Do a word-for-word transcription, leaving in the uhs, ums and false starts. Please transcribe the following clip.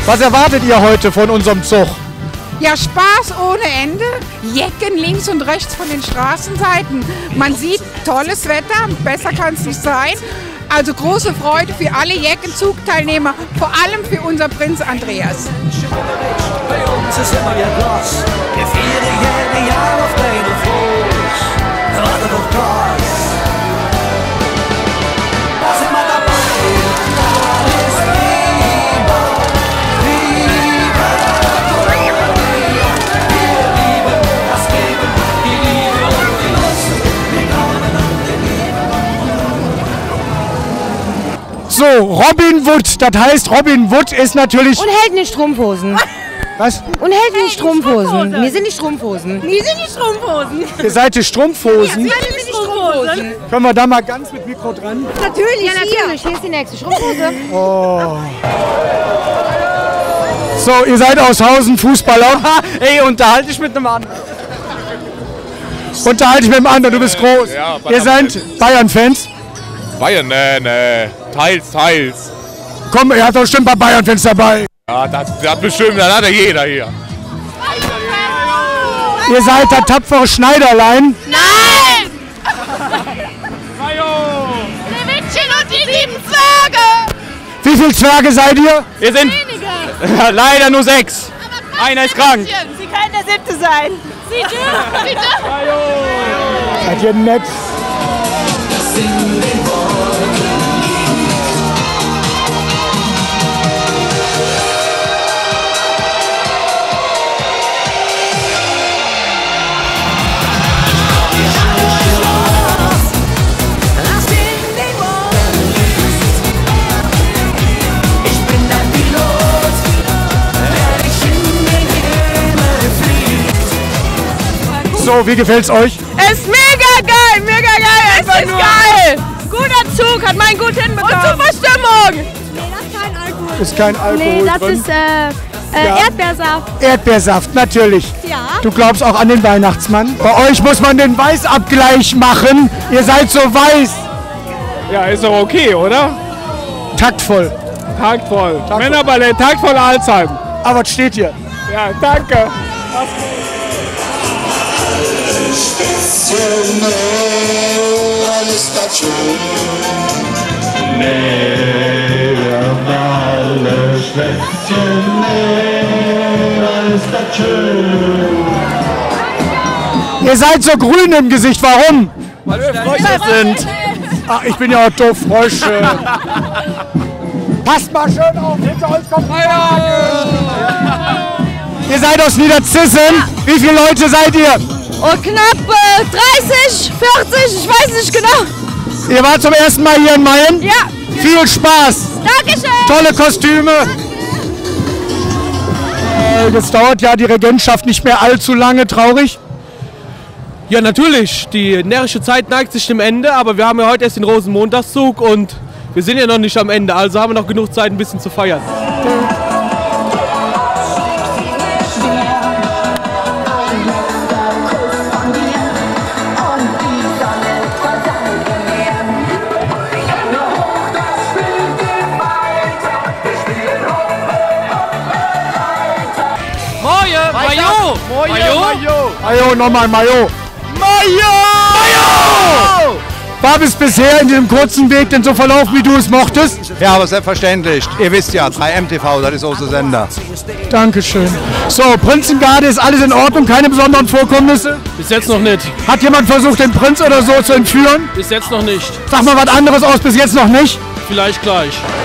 Was erwartet ihr heute von unserem Zug? Ja, Spaß ohne Ende. Jecken links und rechts von den Straßenseiten. Man sieht tolles Wetter, besser kann es nicht sein. Also große Freude für alle Jeckenzugteilnehmer, vor allem für unser Prinz Andreas. Bei uns ist immer ja Glas. Wir feiern jeden Jahr auf deinen Fuß. Warte doch Glas. Da sind wir dabei. Alles Liebe, Liebe. Wir lieben das Leben, die Liebe und die Lust. Wir glauben an die Liebe. So, Robin Wood, das heißt Robin Wood ist natürlich... Und hält nicht Strumpfhosen. Was? Und hält nicht Strumpfhosen. Wir sind nicht Strumpfhosen. Wir sind nicht Strumpfhosen. Ihr seid die Strumpfhosen? Wir sind nicht Strumpfhosen. Können wir da mal ganz mit Mikro dran? Natürlich, ja, natürlich. Hier ist die nächste Strumpfhose. Oh. So, ihr seid aus Hausen Fußballer. Ey, unterhalte dich mit einem anderen. Unterhalte ich mit dem anderen, du bist groß. Ja, ihr seid Bayern-Fans? Bayern, nee, nee. Teils, teils. Komm, ihr habt doch bestimmt ein paar Bayern-Fans dabei. Ja, das, das bestimmt, das hat ja jeder hier. Ihr seid das tapfere Schneiderlein. Nein! Schneewittchen und die sieben Zwerge! Wie viele Zwerge seid ihr? Wir sind leider nur sechs. Einer ist krank. Sie können der siebte sein. Sie dürfen, bitte! Seid ihr nett? So, wie gefällt's euch? Es ist mega geil, mega geil, einfach es ist nur. Geil! Guter Zug, hat man gut hinbekommen. Und super Stimmung! Nee, das ist kein Alkohol. Ist kein Alkohol Nee, das drin. ist äh, äh, Ja. Erdbeersaft. Erdbeersaft, natürlich. Ja. Du glaubst auch an den Weihnachtsmann? Bei euch muss man den Weißabgleich machen. Ihr seid so weiß. Ja, ist doch okay, oder? Taktvoll. Taktvoll. Taktvoll. Männerballett, taktvoll Alzheim. Aber was steht hier? Ja, danke. Ihr seid so grün im Gesicht, warum? Weil wir Frösche sind. Ach, ich bin ja auch doof, Frösche. Passt mal schön auf, hinter uns kommt ein Wagen. Ihr seid aus Niederzissen. Wie viele Leute seid ihr? Oh, knapp äh, dreißig, vierzig, ich weiß nicht genau. Ihr wart zum ersten Mal hier in Mayen? Ja. Viel Spaß. Dankeschön. Tolle Kostüme. Äh, Jetzt dauert ja die Regentschaft nicht mehr allzu lange, traurig. Ja, natürlich. Die närrische Zeit neigt sich dem Ende, aber wir haben ja heute erst den Rosenmontagszug und wir sind ja noch nicht am Ende, also haben wir noch genug Zeit, ein bisschen zu feiern. Moje, Mayo! Mayo! Mayo, nochmal Mayo. Mayo! Mayo! War bis bisher in diesem kurzen Weg denn so verlaufen, wie du es mochtest? Ja, aber selbstverständlich. Ihr wisst ja, drei M T V, das ist unser Sender. Dankeschön. So, Prinzengarde, ist alles in Ordnung? Keine besonderen Vorkommnisse? Bis jetzt noch nicht. Hat jemand versucht, den Prinz oder so zu entführen? Bis jetzt noch nicht. Sag mal was anderes aus, bis jetzt noch nicht. Vielleicht gleich.